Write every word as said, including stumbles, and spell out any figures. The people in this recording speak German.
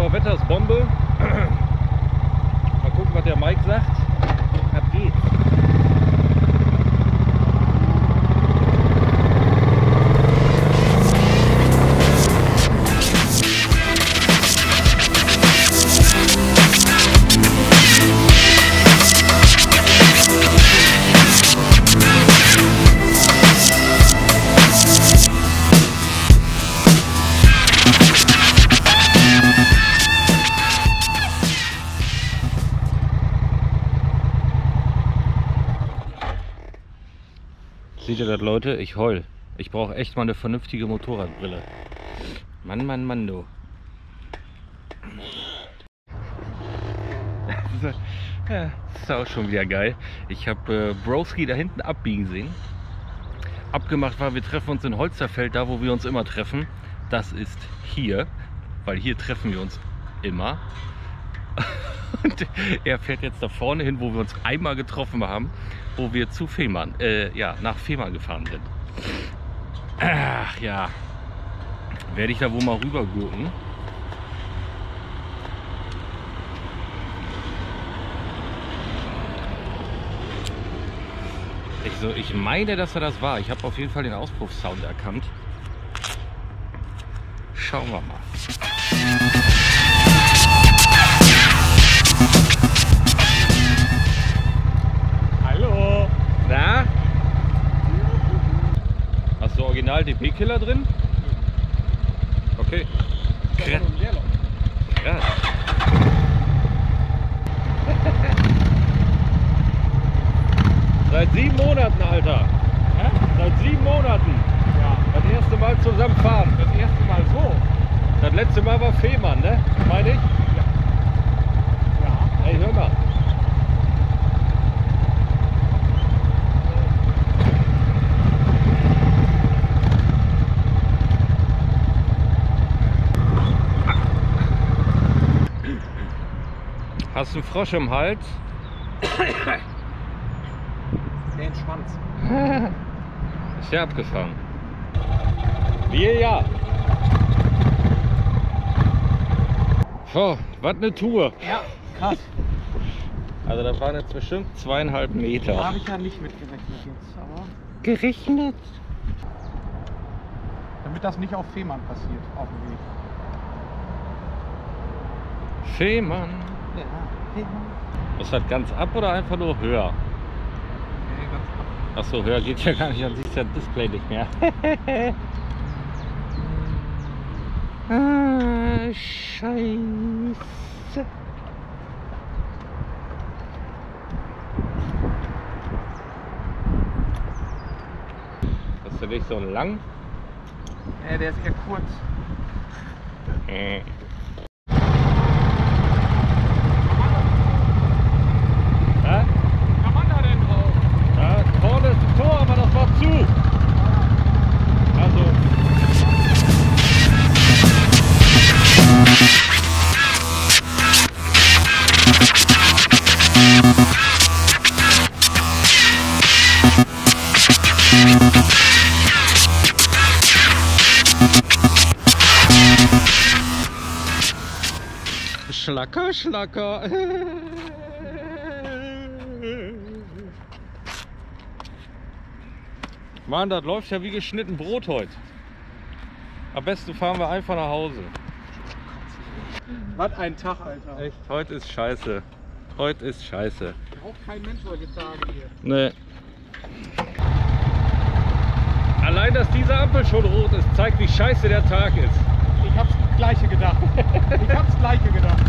Ja, Wetter ist Bombe. Mal gucken, was der Mike sagt. Ab geht's. Seht ihr das, Leute? Ich heul. Ich brauche echt mal eine vernünftige Motorradbrille. Mann, Mann, Mann, du. Ja, das ist auch schon wieder geil. Ich habe äh, Broski da hinten abbiegen sehen. Abgemacht war, wir treffen uns in Holsterfeld, da wo wir uns immer treffen. Das ist hier, weil hier treffen wir uns immer. Und er fährt jetzt da vorne hin, wo wir uns einmal getroffen haben, wo wir zu Fehmarn, äh, ja, nach Fehmarn gefahren sind. Ach ja, werde ich da wohl mal rüber gurken. Ich, so, ich meine, dass er das war. Ich habe auf jeden Fall den Auspuffsound erkannt. Schauen wir mal. Na? Hast du original D P-Killer drin? Okay. Krass. Krass. Seit sieben Monaten, Alter. Hä? Seit sieben Monaten. Ja. Das erste Mal zusammen fahren. Das erste Mal so. Das letzte Mal war Fehmarn, ne? Meine ich? Ja. Ja. Ey, hör mal. Hast du einen Frosch im Hals? Den Schwanz. Ist ja abgefangen. Wir ja. So, was eine Tour. Ja, krass. Also das waren jetzt bestimmt zweieinhalb Meter. Da habe ich ja nicht mitgerechnet jetzt, aber... Gerechnet? Damit das nicht auf Fehmarn passiert, auf dem Weg. Fehmarn. Ja, Fehmarn. Ist das ganz ab oder einfach nur höher? Nee, ganz ab. Achso, höher geht ja gar nicht, dann siehst du ja das Display nicht mehr. Ah, Scheiße. Hast du nicht so lang? Nee, der ist eher kurz. Äh. Ja? Kann man da denn drauf? Ja, vorne ist ein Tor, aber das war zu. Also. Schlacker, Schlacker. Mann, das läuft ja wie geschnitten Brot heute. Am besten fahren wir einfach nach Hause. Was ein Tag, Alter. Echt, heute ist scheiße. Heute ist scheiße. Braucht kein Mensch solche Tage hier. Nee. Allein, dass diese Ampel schon rot ist, zeigt, wie scheiße der Tag ist. Ich hab's Gleiche gedacht. Ich hab's Gleiche gedacht.